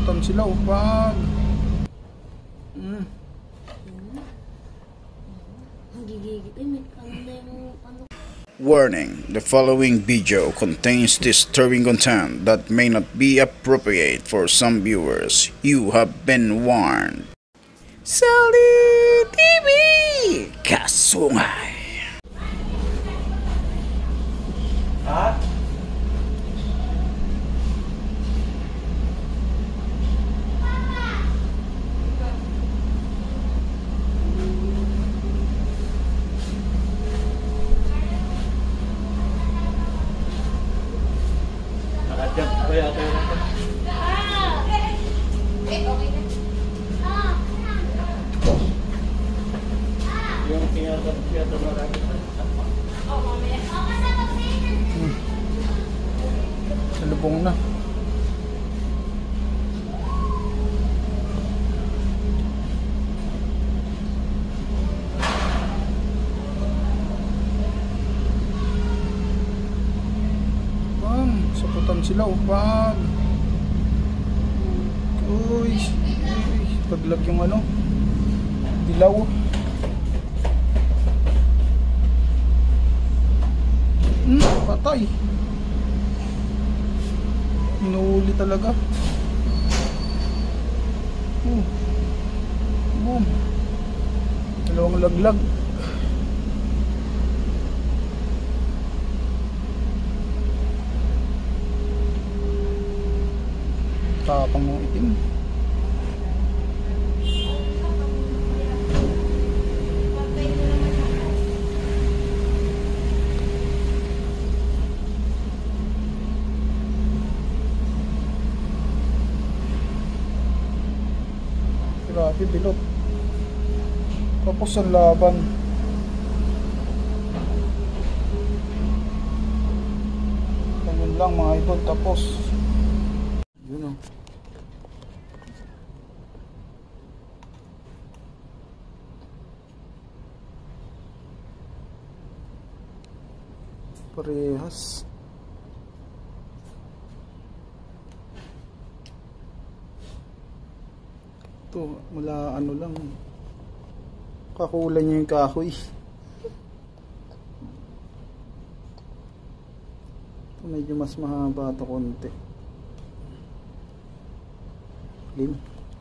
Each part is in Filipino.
saputan sila, upag. Warning, the following video contains disturbing content that may not be appropriate for some viewers. You have been warned. Sally TV Kasungay. Ha? Kaya yung tiyatro na rin. Salubong na. Saputan sila, upag. Uy, paglag yung ano, dilaw. Patay. Inuuli talaga. Boom. Dalawang laglag. Tapang ng itim. Grabe, bilot. Tapos ang laban. Ganyan lang mga idol, tapos yun o. Parehas. Ito, mula ano lang, kakulay niya yung kahoy. Ito medyo mas mahaba ito konti. Lim.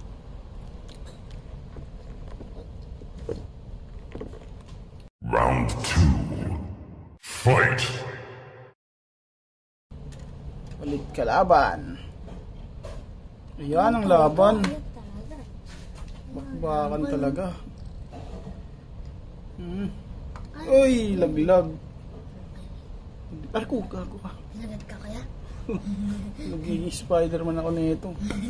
Round 2. Fight! Ulit kalaban. Ayan ang laban. Bakbakan talaga. Uy, laglag. Gago ka. Nagad ka kaya? Nagiging Spider-Man ako nito.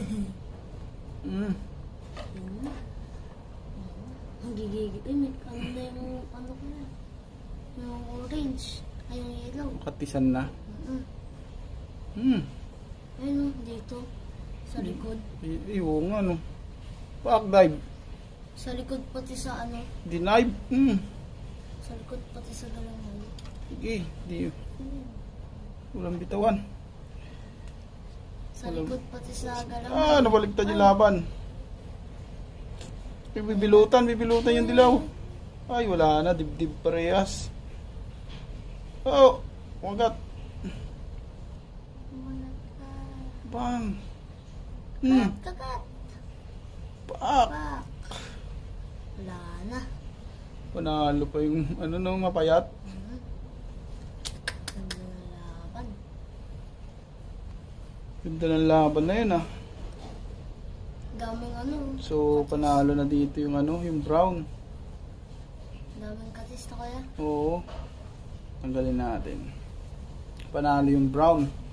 Ang gigigit. May ano na yung ano ko na. Yung orange. Ay, yung yellow. Katisan na. Ayun o, dito. Sa likod. Iwo nga no. Back dive. Sa likod pati sa ano. Denive. Sa likod pati sa galangan. Sige, di. Walang bitawan. Sa likod pati sa galangan. Nabaligtad yung laban. Bibilutan yung dilaw. Ay, wala na, dibdib parehas. Oh, wagat. Bang. Kagat. Pak. Wala na. Panalo pa yung ano nung mapayat. Ganda ng laban. Ganda ng laban na yun Daming ano. So panalo na dito yung ano, yung brown. Daming katis na kaya. Oo. Tanggalin natin. Panalo yung brown.